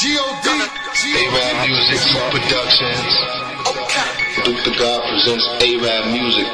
A-Rap Music Productions. Droop the God presents A-Rap Music.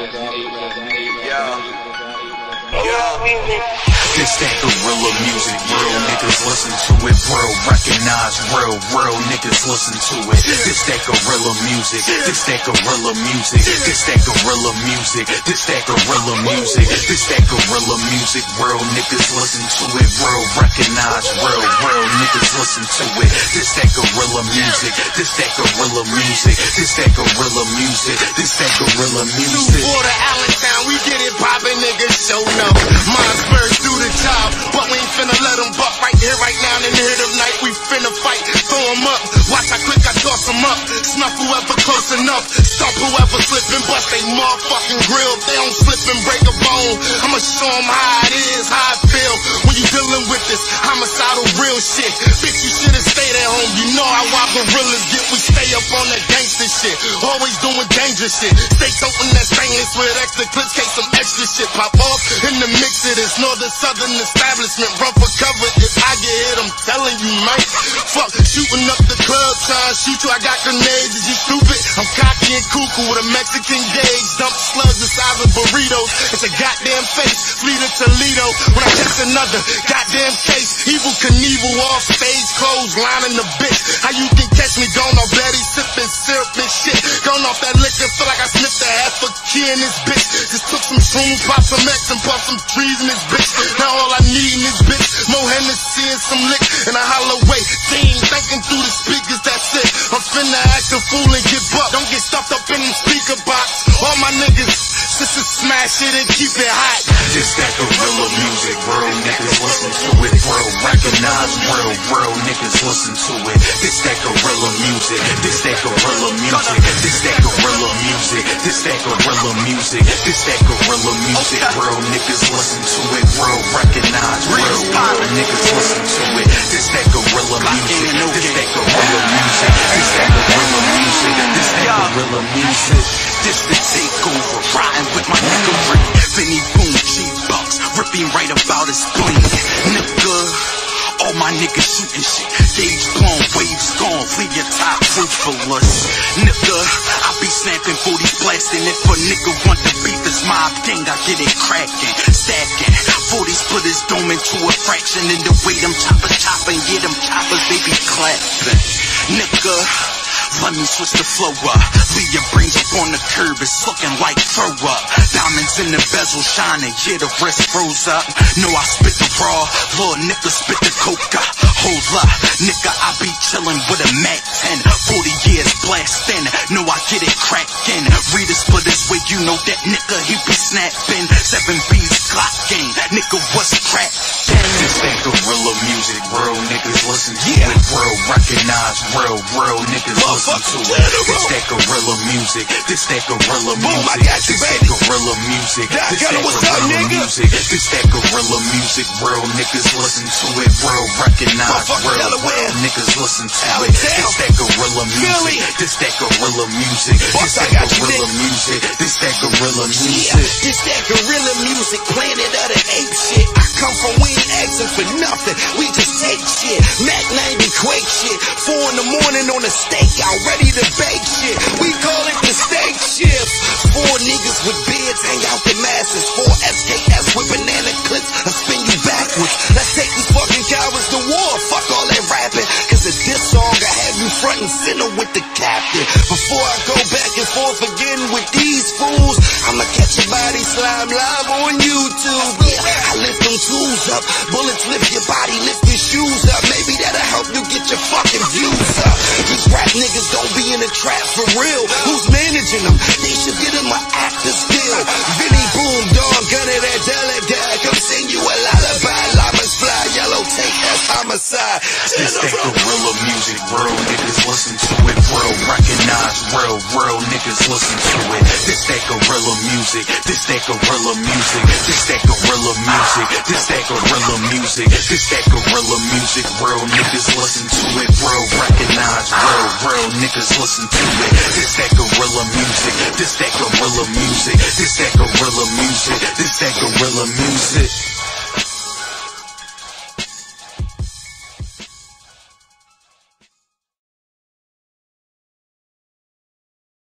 This that gorilla music, real niggas listen to it, real recognize, real niggas listen to it. This that gorilla music, this that gorilla music, this that gorilla music, this that gorilla music, this that gorilla music, real niggas listen to it, real recognize, real niggas listen to it. This that gorilla music, this that gorilla music, this that gorilla music, this that gorilla music. New Border, Allentown, we get it poppin', niggas show no. Mine's first through the job, but we ain't finna let them buck right here, right now, in the head of night. We finna fight, throw them up. Watch how quick I toss them up. Snuff whoever close enough. Stop whoever slip and bust they motherfucking grill. If they don't slip and break a bone, I'ma show them how it is, how I feel when you dealing with this homicidal real shit. Bitch, you should've stayed at home. You know how our gorillas get. We stay up on that gangster shit, always doing dangerous shit. Stay toting that stainless with extra clips, case some extra shit pop off in the mix of this northern southern establishment. Run for cover if I get hit, I'm telling you, man. Fuck, shooting up the club, trying to shoot you. I got grenades, is you stupid? I'm cocky and cuckoo with a Mexican gauge. Dump slugs the size of burritos. It's a goddamn face, flee to Toledo. When I catch another goddamn case, Evil Knievel off stage clothes, lining the bitch. How you can catch me going off Betty, sipping syrup and shit. Going off that liquor, feel like I sniffed a half a key in this bitch. Just took some shrooms, pop some X and pop some trees in this bitch. Now all I need in this bitch, more Hennessy and some lick and a hollow way. They ain't thinking through the speakers, that's it. I'm finna act a fool and get bucked. Don't get stuffed up in the speaker box. All my niggas, sisters smash it and keep it hot. This that gorilla music, real niggas listen to it, real recognize, real niggas listen to it. This that gorilla music, this that gorilla music, this that gorilla music, this that gorilla music, this that gorilla music, real niggas listen to it, real recognize, real niggas listen to it. This that gorilla music, this that gorilla music, this that gorilla music, this that gorilla music. This the takeover, riding with my nigga Rick, Vinny boom, G-Bucks, ripping right about his spleen, nigga. All my niggas shooting shit, gauge blown, waves gone, leave your top ruthless. Nigga, I be snapping 40s blasting. If a nigga want to beat this mob gang, I get it cracking, stacking. 40 split his dome into a fraction. In the way them choppers chopping, yeah, them choppers, they be clapping. Nigga, let me switch the flow up. Leave your brains up on the curb, it's looking like throw up. Diamonds in the bezel shining, yeah, the wrist froze up. No, I spit the raw, little nigga spit the coca. Hold up, nigga, I be chillin' with a Mac 10. 40 years blasting, no, I get it crackin'. Read a split his way, you know that nigga, he be snapping. 7 B's Glock gang, nigga, what's crack? This that gorilla music, real niggas listen to it, real recognize, real niggas listen to it. This that gorilla music, this that gorilla music, this that gorilla music, this that gorilla music, this that gorilla music, real niggas listen to it, real recognize, real niggas listen to it. This that gorilla music, this that gorilla music, this that gorilla music, this that gorilla music. This that gorilla music, planet of the ape shit. I come from, we ain't asking for nothing, we just take shit. Mac 90 Quake shit, 4 in the morning on a stakeout, ready to bake shit. We call it the steak shift. 4 niggas with beards hang out the masses. 4 SKS with banana clips, I spin you backwards. Let's take these fucking cowards to war. Fuck all that rapping, cause in this song I have you front and center with the captain. Before I go back and forth again with these fools, I'ma catch your body slime live on YouTube. Yeah, I lift them tools up, bullets lift your body, lift your shoes up. Maybe that'll help you get your fucking views up. These rap niggas don't be in a trap for real. Who's managing them? They should get them an actor's deal. Vinny boom, dog, Gunna that Dollaz, come sing you a lullaby. Llamas fly, yellow tape, that's homicide. This that gorilla music, real niggas listen to it, real recognize, real niggas listen to it. This that gorilla music, this that gorilla music, this that gorilla music, this that gorilla music, this that gorilla music, real niggas listen to it, real recognize, real niggas listen to it. This that gorilla music, this that gorilla music, this that gorilla music, this that gorilla music.